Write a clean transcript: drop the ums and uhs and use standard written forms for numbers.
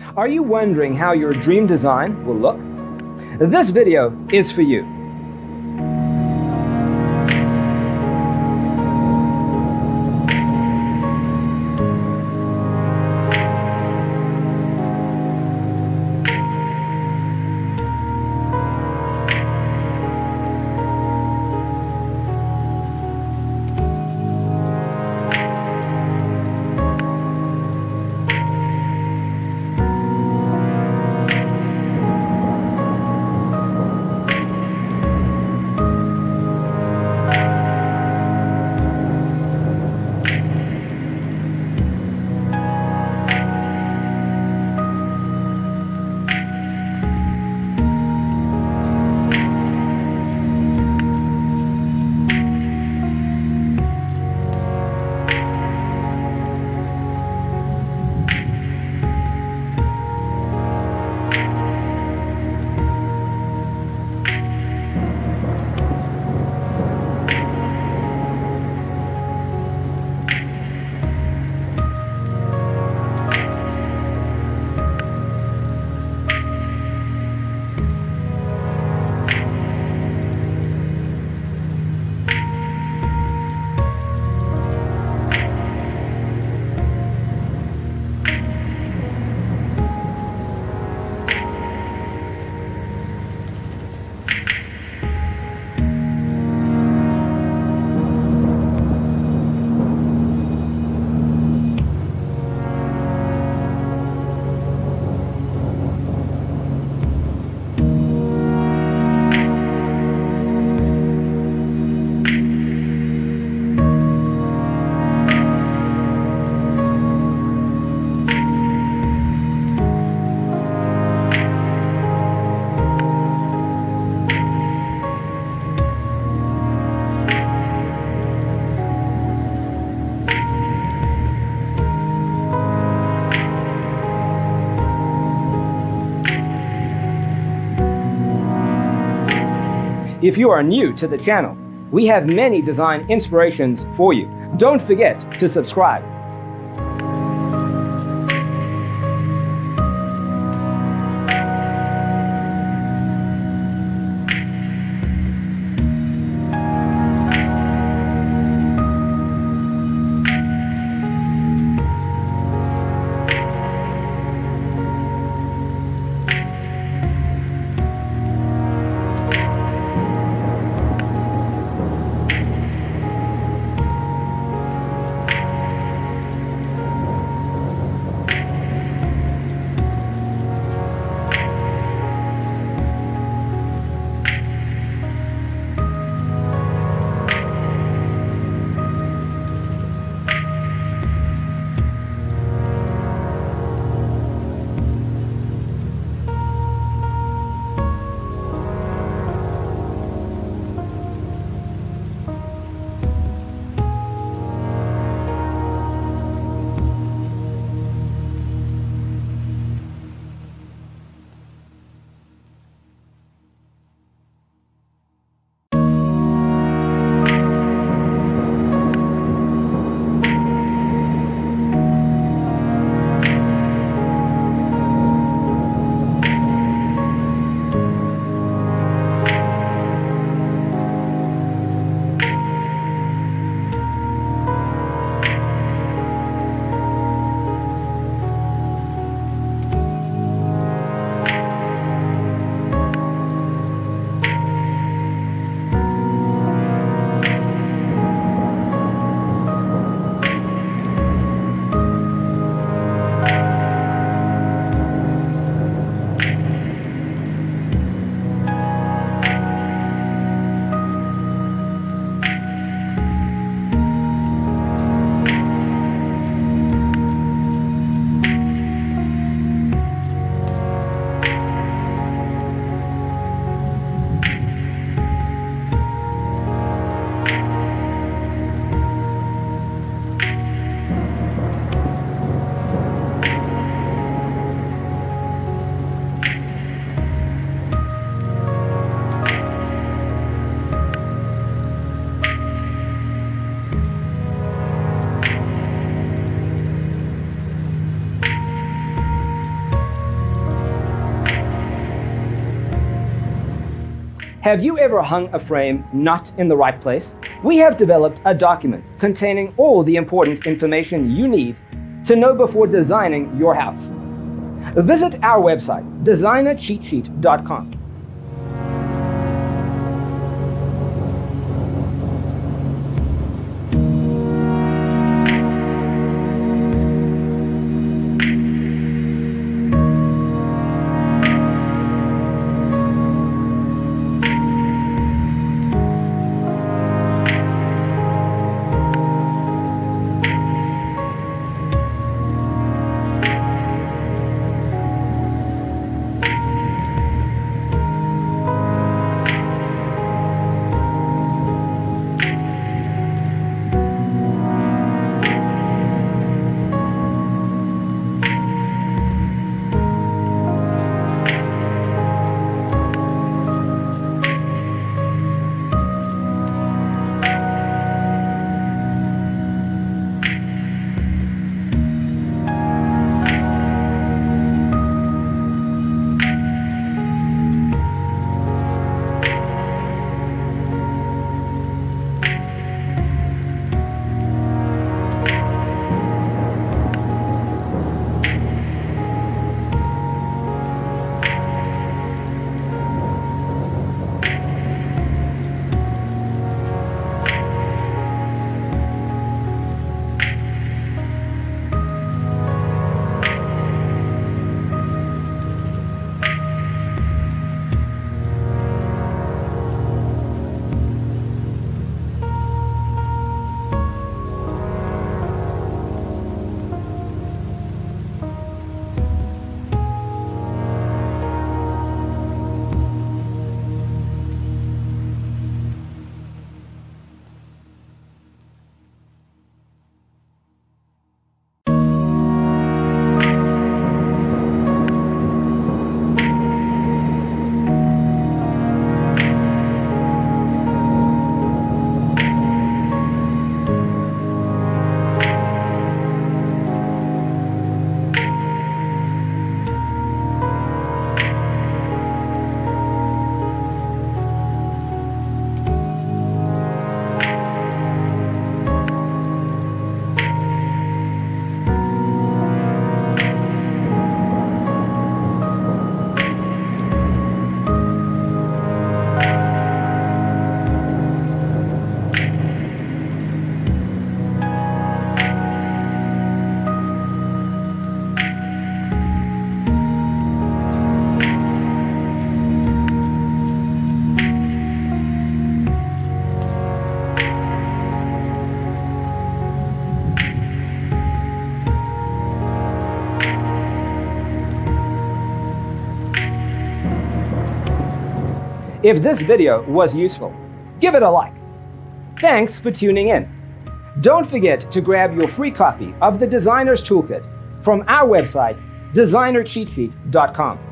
Are you wondering how your dream design will look? This video is for you. If you are new to the channel, we have many design inspirations for you. Don't forget to subscribe. Have you ever hung a frame not in the right place? We have developed a document containing all the important information you need to know before designing your house. Visit our website, designercheatsheet.com. If this video was useful, give it a like. Thanks for tuning in. Don't forget to grab your free copy of the Designer's Toolkit from our website, designercheatsheet.com.